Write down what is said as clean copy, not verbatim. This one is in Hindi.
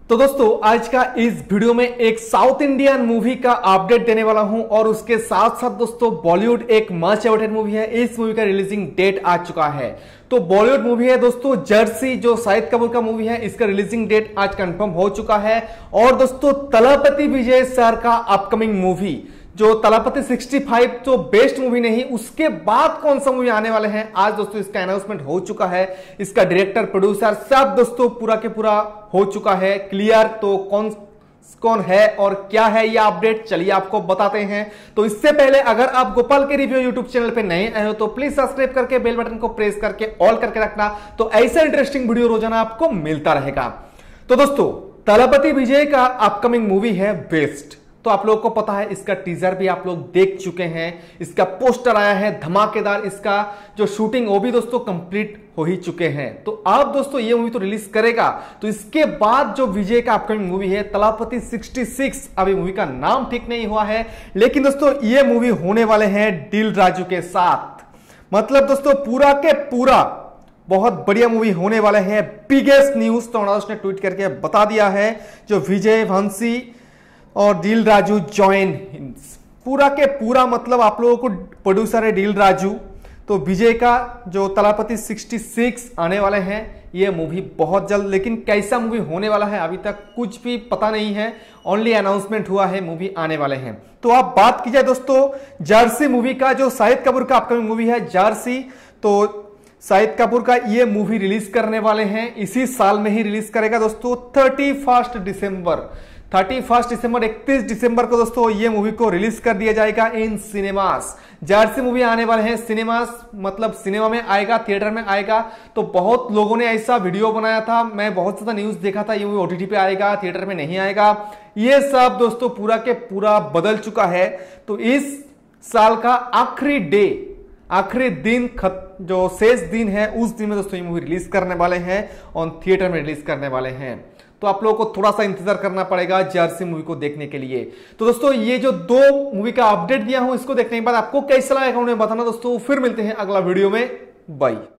तो दोस्तों आज का इस वीडियो में एक साउथ इंडियन मूवी का अपडेट देने वाला हूं और उसके साथ साथ दोस्तों बॉलीवुड एक मस्ट अवेटेड मूवी है। इस मूवी का रिलीजिंग डेट आ चुका है। तो बॉलीवुड मूवी है दोस्तों जर्सी, जो शाहिद कपूर का मूवी है। इसका रिलीजिंग डेट आज कंफर्म हो चुका है। और दोस्तों तलपति विजय सर का अपकमिंग मूवी जो तलपति 65 तो बेस्ट मूवी नहीं, उसके बाद कौन सा मूवी आने वाले हैं आज दोस्तों इसका अनाउंसमेंट हो चुका है। इसका डायरेक्टर प्रोड्यूसर सब दोस्तों पूरा के पूरा हो चुका है क्लियर। तो कौन कौन है और क्या है यह अपडेट चलिए आपको बताते हैं। तो इससे पहले अगर आप गोपाल के रिव्यू यूट्यूब चैनल पे नए आए हो तो प्लीज सब्सक्राइब करके बेल बटन को प्रेस करके ऑल करके रखना, तो ऐसा इंटरेस्टिंग वीडियो रोजाना आपको मिलता रहेगा। तो दोस्तों तलपति विजय का अपकमिंग मूवी है बेस्ट। तो आप लोगों को पता है, इसका टीजर भी आप लोग देख चुके हैं, इसका पोस्टर आया है धमाकेदार, इसका जो शूटिंग वो भी दोस्तों कंप्लीट हो ही चुके हैं। तो अब दोस्तों ये मूवी तो रिलीज करेगा, तो इसके बाद जो विजय का अपकमिंग मूवी है तलपति 66, अभी मूवी का नाम ठीक नहीं हुआ है, लेकिन दोस्तों ये मूवी होने वाले हैं दिल राजू के साथ। मतलब दोस्तों पूरा के पूरा बहुत बढ़िया मूवी होने वाले हैं। बिगेस्ट न्यूज तो उसने ट्वीट करके बता दिया है, जो विजय वंशी और दिल राजू जॉइन पूरा के पूरा, मतलब आप लोगों को प्रोड्यूसर है दिल राजू। तो विजय का जो तलपति 66 आने वाले हैं ये मूवी बहुत जल्द, लेकिन कैसा मूवी होने वाला है अभी तक कुछ भी पता नहीं है, ओनली अनाउंसमेंट हुआ है मूवी आने वाले हैं। तो आप बात की जाए दोस्तों जर्सी मूवी का, जो शाहिद कपूर का अपकमिंग मूवी है जर्सी, तो शाहिद कपूर का ये मूवी रिलीज करने वाले हैं, इसी साल में ही रिलीज करेगा दोस्तों 31 दिसंबर 31 दिसंबर को दोस्तों ये मूवी को रिलीज कर दिया जाएगा इन सिनेमास। जर्सी मूवी आने वाले हैं सिनेमास, मतलब सिनेमा में आएगा, थिएटर में आएगा। तो बहुत लोगों ने ऐसा वीडियो बनाया था, मैं बहुत ज्यादा न्यूज देखा था ये मूवी ओटीटी पे आएगा, थिएटर में नहीं आएगा। ये सब दोस्तों पूरा के पूरा बदल चुका है। तो इस साल का आखिरी दिन जो शेष दिन है उस दिन में दोस्तों ये मूवी रिलीज करने वाले हैं और थिएटर में रिलीज करने वाले हैं। तो आप लोगों को थोड़ा सा इंतजार करना पड़ेगा जर्सी मूवी को देखने के लिए। तो दोस्तों ये जो दो मूवी का अपडेट दिया हूं इसको देखने के बाद आपको कैसा लगा उन्हें बताना दोस्तों। फिर मिलते हैं अगला वीडियो में, बाय।